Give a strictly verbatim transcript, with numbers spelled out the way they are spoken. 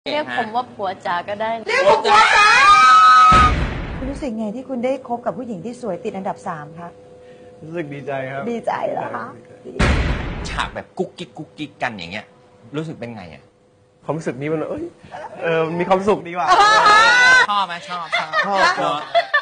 เรียกผมว่าผัวจ๋าก็ได้เรียกผมผัวจ๋าคุณรู้สึกไงที่คุณได้คบกับผู้หญิงที่สวยติดอันดับสามคะรู้สึกดีใจครับดีใจเหรอคะฉากแบบกุ๊กกิ๊กกุ๊กกิ๊กกันอย่างเงี้ยรู้สึกเป็นไงอ่ะความรู้สึกนี้มันเอ้ยเออมีความสุขดีกว่าชอบไหมชอบชอบชอบ